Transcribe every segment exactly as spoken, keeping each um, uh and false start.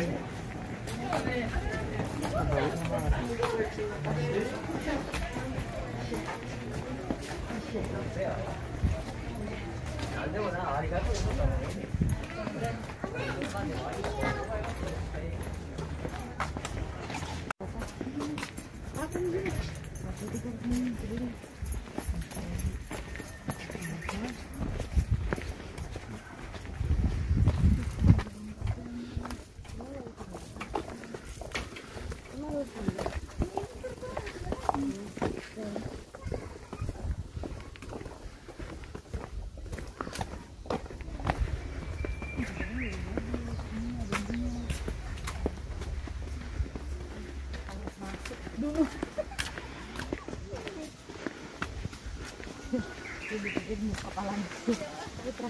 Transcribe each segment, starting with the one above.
Dikit mau kepalan putra.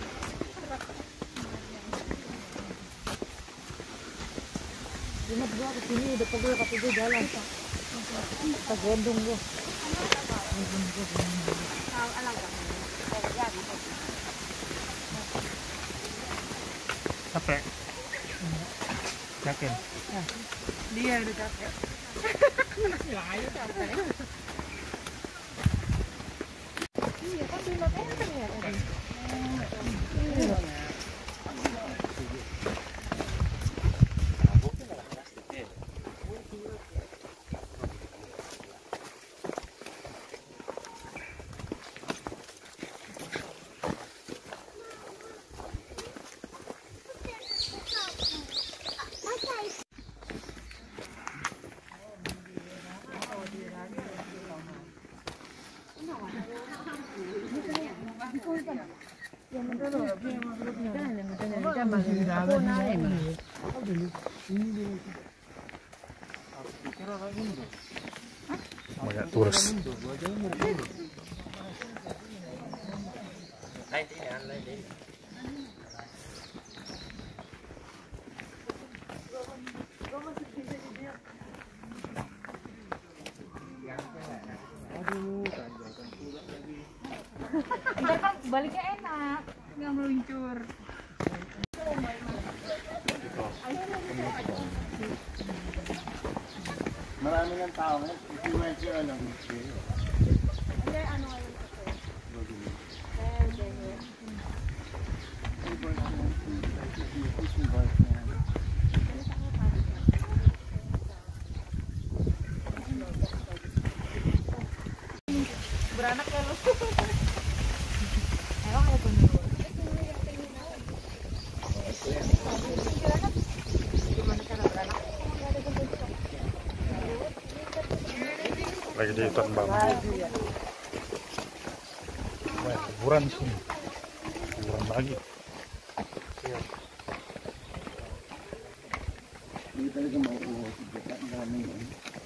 Cuma gua kesini udah pegel kaki gua jalan pak. Kita gendong gua. Capek? Yakin? Dia udah capek. Layu capek. Iya kan lima meter ya tadi. Banyak turis. Ntar kan baliknya enak, nggak meluncur. Marami ng tao, influencer ano. Hindi, ano ayun ito? Beranak ya lu. Emang ada tuh. Gimana cara beranak? Lagi di hutan bambu. Wah, kuburan sini. Kuburan lagi. Hindi talaga mauuho si Jeka. Ang dami yun.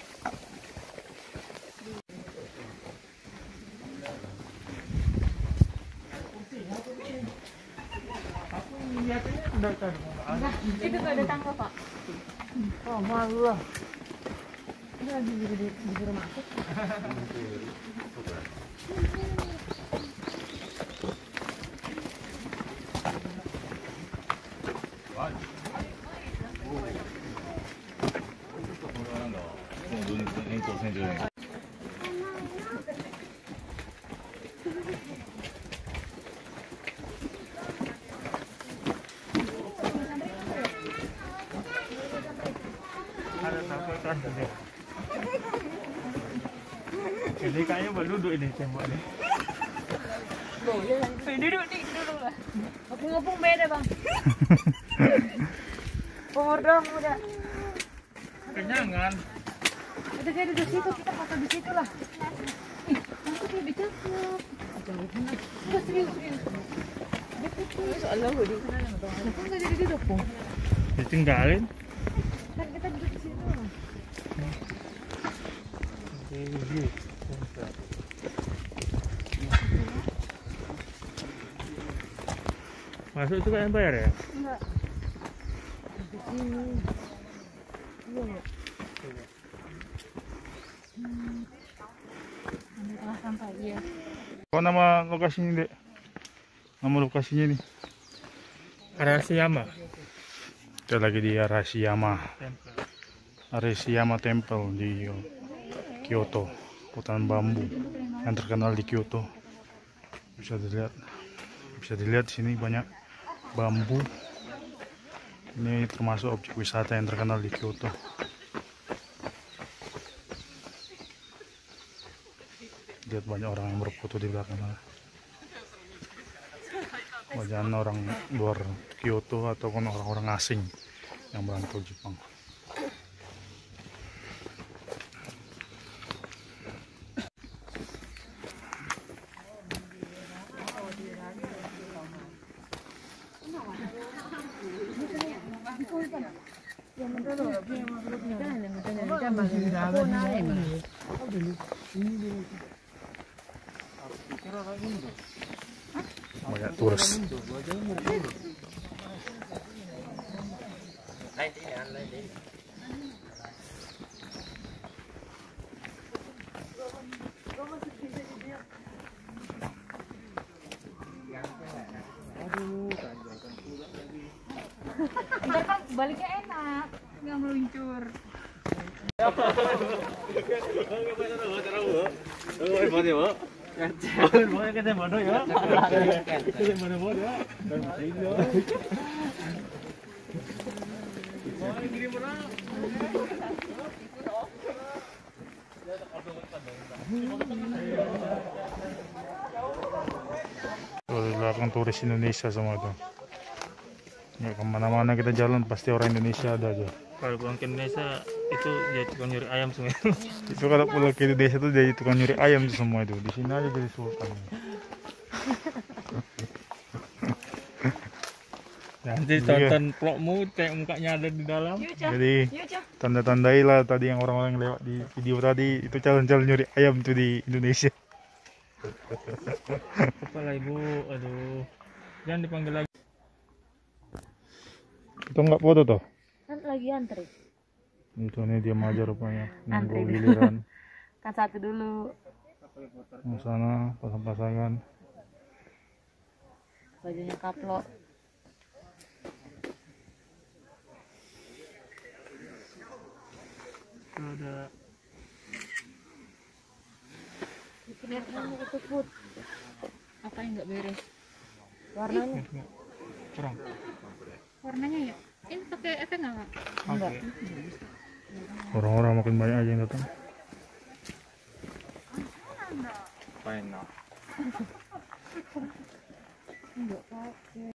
Itu nggak ada tangga pak. Oh malu lah. Ini lagi di disuruh masuk. Ini kayaknya buat duduk ini tembok ini. Boleh lah. Duduk nih, duduk lah. Ngepung-ngepung beda bang. Umur dong udah. Kenyangan. Udah kayak duduk situ, kita foto di situ lah. Ih, aku tuh lebih cakep. Jauh benar. Enggak serius serius. Betul. Soalnya gue di sana nggak tahu. Aku nggak jadi duduk pun. Ditinggalin. Kan kita duduk di situ. Ini. Masuk itu kan bayar ya? Enggak. Di sini. Iya nggak? Hmm. Ada kelas sampah iya. Apa nama lokasinya, Dek? Nama lokasinya nih? Arashiyama. Kita lagi di Arashiyama Arashiyama Temple di Kyoto, hutan bambu yang terkenal di Kyoto. Bisa dilihat, bisa dilihat sini banyak bambu. Ini termasuk objek wisata yang terkenal di Kyoto. Lihat banyak orang yang berfoto di belakang sana. Banyak orang luar Kyoto ataupun orang-orang asing yang merantau Jepang. Banyak turis. Ntar kan baliknya enak, nggak meluncur. Tuh, di belakang turis Indonesia semua tuh. Ya, kemana-mana kita jalan pasti orang Indonesia ada aja. Kalau pulang ke Indonesia itu jadi tukang nyuri ayam semua. Itu kalau pulang ke Indonesia tuh jadi tukang nyuri ayam tuh semua itu. Di sini aja jadi sultan. Nanti tonton vlogmu kayak mukanya ada di dalam. Jadi tanda-tandailah tadi yang orang-orang lewat di video tadi itu calon-calon nyuri ayam tuh di Indonesia. Kepala ibu, aduh. Jangan dipanggil lagi. Itu enggak foto tuh. Kan lagi antri. Itu nih dia maju rupanya. Antri Nunggu dulu. giliran. Kan satu dulu. Di sana pasang-pasangan. Bajunya kaplok. Tuh ada Lihat kamu itu food. Apa yang nggak beres? Warnanya. kurang. Warnanya ya. Ini pakai efek nggak Kak? Enggak. Orang-orang makin banyak aja yang datang. Fine now. Enggak pakai.